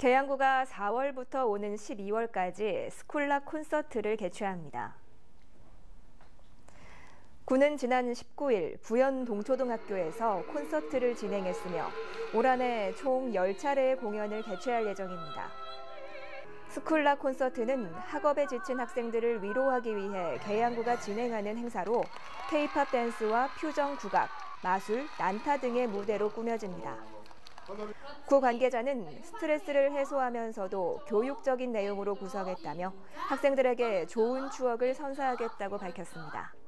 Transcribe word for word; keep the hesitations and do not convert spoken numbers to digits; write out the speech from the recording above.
계양구가 사월부터 오는 십이월까지 스쿨라 콘서트를 개최합니다. 구는 지난 십구일 부연 동초등학교에서 콘서트를 진행했으며 올 한 해 총 열 차례의 공연을 개최할 예정입니다. 스쿨라 콘서트는 학업에 지친 학생들을 위로하기 위해 계양구가 진행하는 행사로 K-팝 댄스와 퓨전 국악, 마술, 난타 등의 무대로 꾸며집니다. 구 관계자는 스트레스를 해소하면서도 교육적인 내용으로 구성했다며 학생들에게 좋은 추억을 선사하겠다고 밝혔습니다.